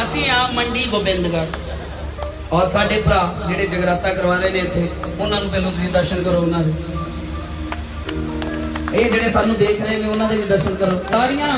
असी आ मंडी गोबिंदगढ़ और साडे भरा जिहड़े जगराता करवा रहे ने इत्थे उन्हां नूं पहलों तुसीं दर्शन करो। उन्हां दे ये जिहड़े सानूं देख रहे ने उन्हां दे भी दर्शन करो। ताड़ियां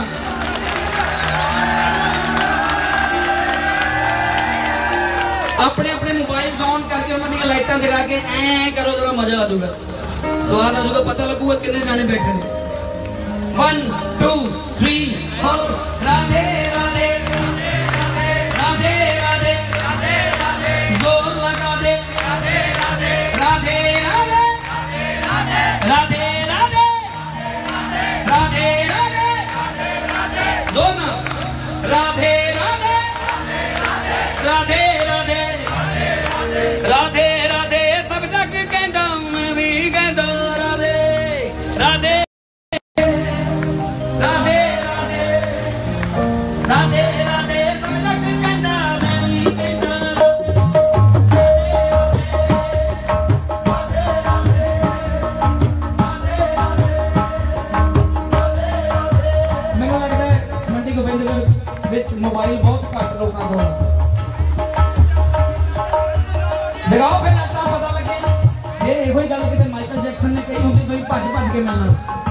अपने अपने मोबाइल ऑन करके उन्हां दी लाइटां जगा के ऐ करो, जरा मजा आ जाऊगा, स्वाद आ जाऊगा, पता लगूगा कितने जाने बैठे ने। 1 2 3 4 राधे राधे राधे राधे जोर लगा दे राधे राधे राधे राधे राधे राधे राधे जोर ना राधे राधे राधे राधे राधे राधे सब जग कहंदा मैं भी कहंदा राधे राधे राधे राधे राधे राधे सब जग कहंदा मैं भी कहंदा मोबाइल बहुत घट लोगों को लगाओ फिर अपना पता लगे। ये यो ही गल कि माइकल जैक्सन ने कही होंगी भाई भज भज के मिलना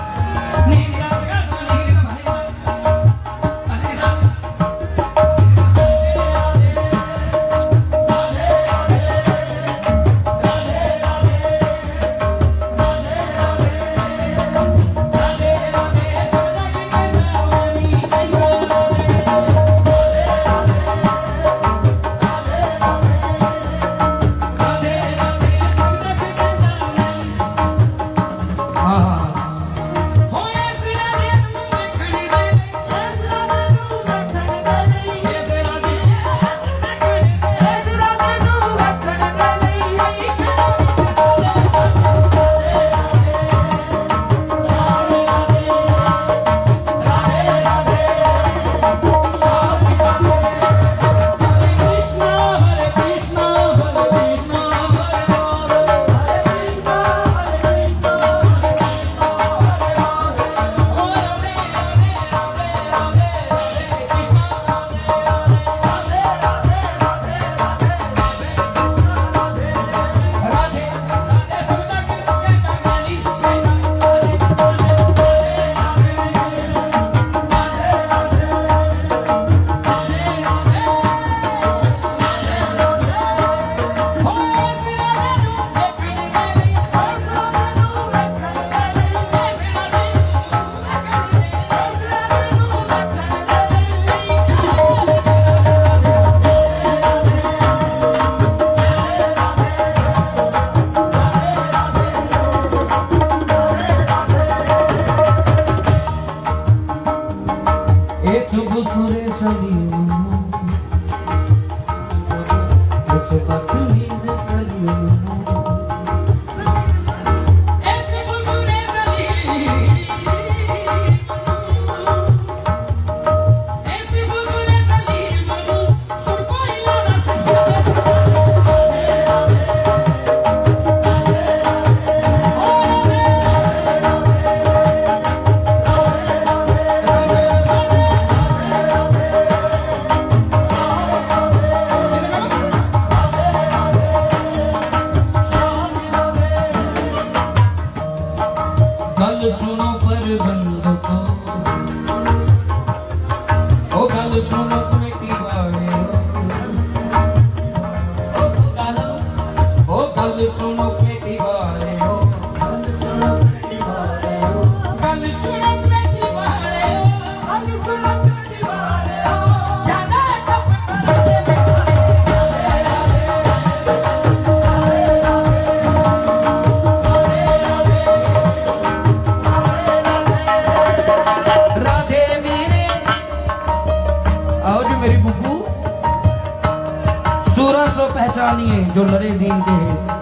जो लड़े दीन के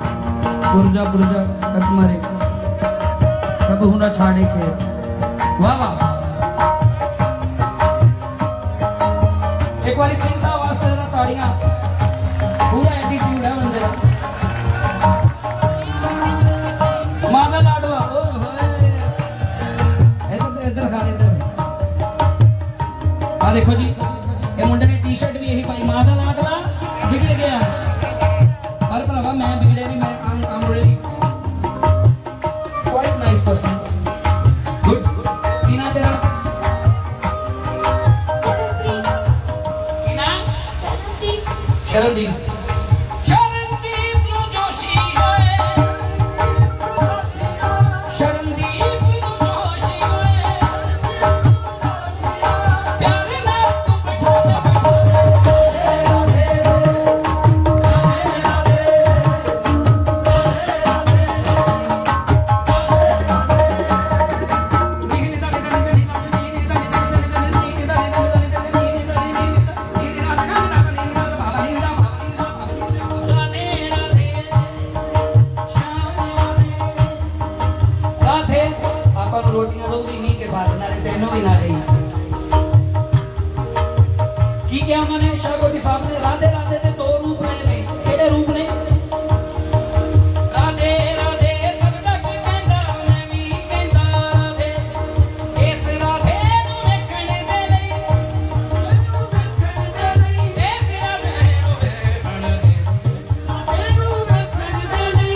पुरजा पुरजा कटमरे कब हुना छाड़े के वाह वाह। एक बार सिंह साहब वास्ते जरा ताड़ियां, पूरा एटीट्यूड है बंदे का। मादा लाडवा इधर खा इधर आ देखो जी, ये मुंडे ने टी शर्ट भी यही पाई, मां दा लाडला बिगड़ गया पर भरावा मैं बिगड़े नहीं, मैं I'm really quite nice person. Good. कीना तेरा कीना शरणदीप की क्या मैंने शाहकोटी साहब ने राधे राधे के दो रूप ने, केड़े रूप ने? राधे राधे सब जग कहंदा मैं भी कहंदा राधे, इस राधे नूं वेखण दे लई, इस राधे नूं वेखण दे लई, राधे नूं वेखण दे लई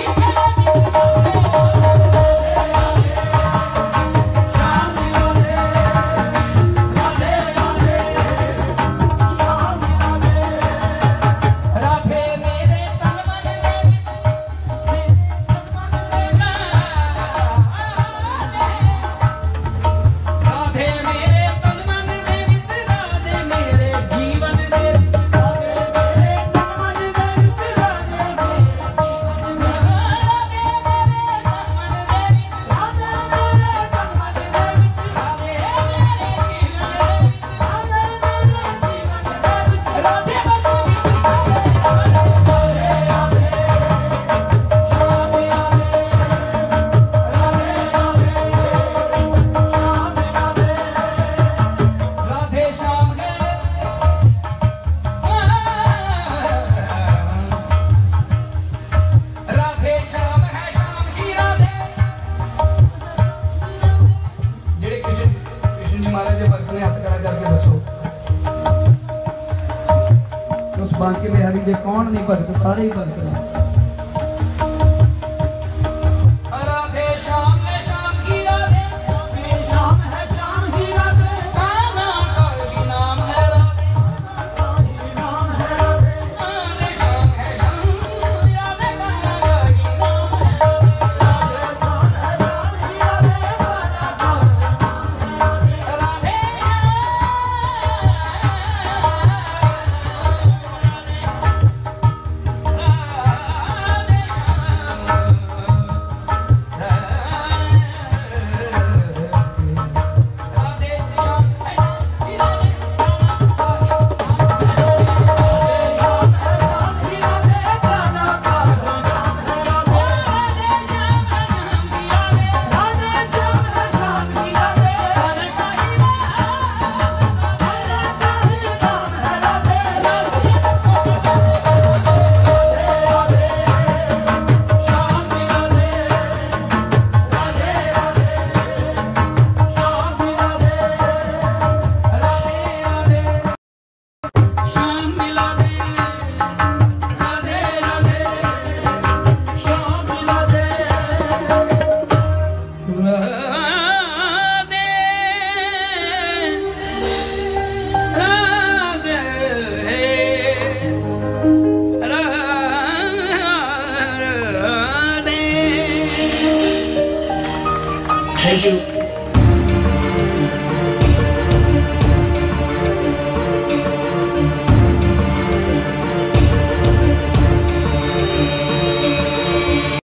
बाकी बिहारी दे कौन नहीं भगत, सारे ही भगत हैं। राधे श्याम है श्याम की राधे, राधे श्याम है श्याम की राधे, कान्हा का ही नाम है राधे, कान्हा का ही नाम है राधे, राधे श्याम है श्याम की राधे, कान्हा का ही नाम है राधे, राधे श्याम है श्याम की राधे, कान्हा का ही नाम है राधे, Thank you.